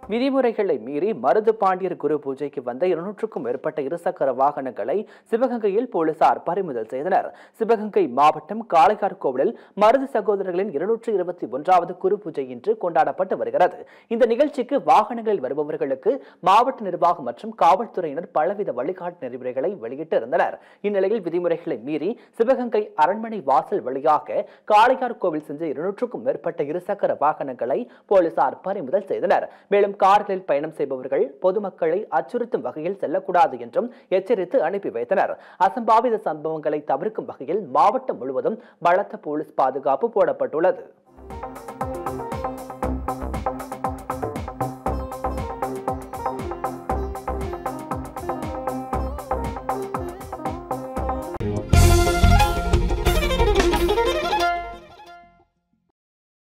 விதிமுறைகளை மீறி மருது பாண்டியர் குரு பூஜைக்கு வந்த 200க்கும் மேற்பட்ட இருசக்கர வாகனங்களை சிவகங்கையில் போலீசார் பறிமுதல் செய்தனர். சிவகங்கை மாவட்டம் காளையார்கோவிலில் மருது சகோதரர்களின் 221வது குரு பூஜை இன்று கொண்டாடப்பட்டு வருகிறது. இந்த நிகழ்ச்சிக்கு வாகனங்களில் வருபவர்களுக்கு மாவட்ட நிர்வாகம் மற்றும் காவல்துறையினர் பலவித வழிகாட்டு நெறிமுறைகளை வெளியிட்டிருந்தனர். இந்நிலையில் விதிமுறைகளை மீறி சிவகங்கை அரண்மனை வாசல் வழியாக காளையார்கோவில் சென்ற 200க்கும் மேற்பட்ட இருசக்கர வாகனங்களை போலீசார் பறிமுதல் செய்தனர். மேலும் கார்களில் பயணம் செய்பவர்கள் பொதுமக்களை அச்சுறுத்தும் வகையில் செல்லக்கூடாது என்றும் எச்சரித்து அனுப்பி வைத்தனர். அசம்பாவித சம்பவங்களை தவிர்க்கும் வகையில் மாவட்டம் முழுவதும் பலத்த போலீஸ் பாதுகாப்பு போடப்பட்டுள்ளது.